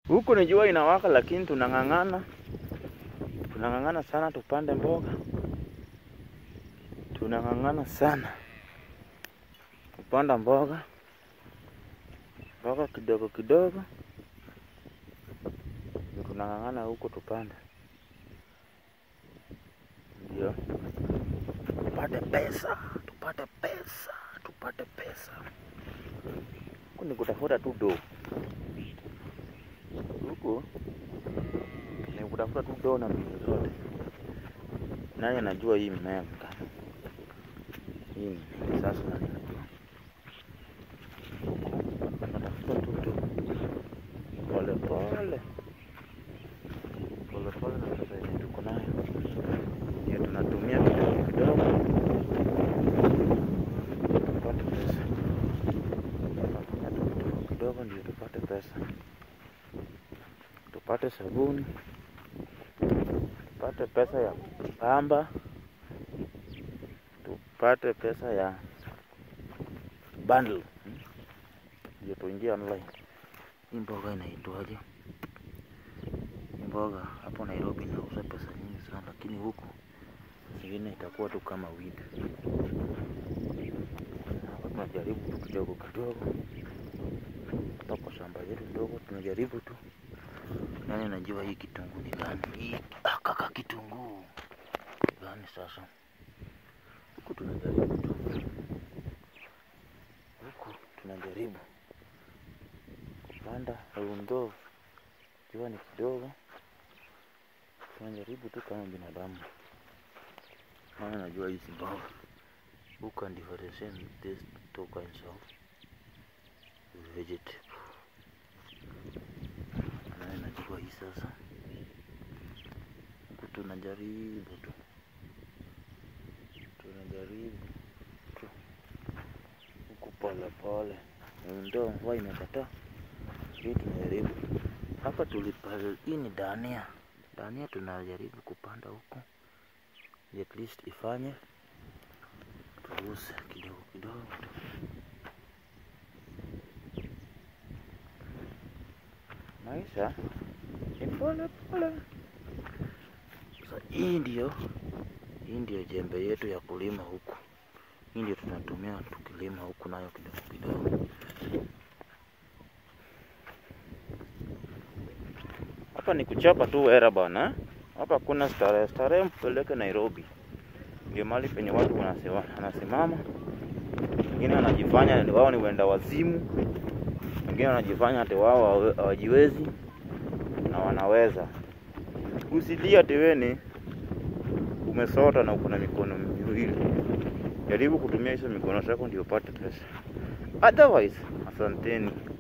Huku ni jua inawaka, lakini tunang'ang'ana. Tunang'ang'ana sana tupande mboga. Tunang'ang'ana sana kupanda mboga. Mboga kidogo kidogo. Tunang'ang'ana huko tupande. Ndio. Tupate pesa. Huku ni kutafuta tu do. Huku ni kutafuta tu do na mbinu zote. Nani anajua hii mmea mkana? Hii ni sasa nani anajua? Huku natafuta tu do. Pole pole na pesa yenye tuko nayo. Ndio tunatumia kidogo kidogo. Tupate pesa. Kidogo ndio tupate pesa. Tupate sabuni. Tupate pesa ya pamba. Tupate pesa ya bundle. Ndio tuingie online. Hii mboga inaitwaje? Mboga hapo Nairobi inauza pesa nyingi sana, lakini huku zingine itakuwa tu kama weed. Hapa tunajaribu tu kidogo kidogo. Hapa kwa shamba yetu ndogo tunajaribu tu. Nani anajua hii kitungu ni gani? Hii kaka kitungu gani sasa? Huku tunajaribu tu. Huku tunajaribu kupanda aundo. Jua ni kidogo. Tunajaribu tu kama binadamu. Nani anajua hizi mboga? Who can differentiate these two kinds of vegetable? Nani anajua hii sasa? Huku tunajaribu tu. Huku pole. Ndio mvua imekataa. Hii tunajaribu. Hapa tulipanda hii ni dania. Dania tunajaribu kupanda huko. At least ifanye tuuze kidogo kidogo. Maisha ni pole. Sasa hii ndio jembe yetu ya kulima huku. Hii ndio tunatumia tukilima huku nayo kidogo kidogo. Hapa ni kuchapa tu era bana. Hapa kuna starehe mpeleke Nairobi. Ndio mahali penye watu wanasimama. Wengine wanajifanya wao ni wenda wazimu. Wengine wanajifanya ati wao hawajiwezi na wanaweza. Usilia ati wewe ni umesota na uko na mikono miwili. Jaribu kutumia hizo mikono yako ndio upate pesa. Otherwise, asanteni.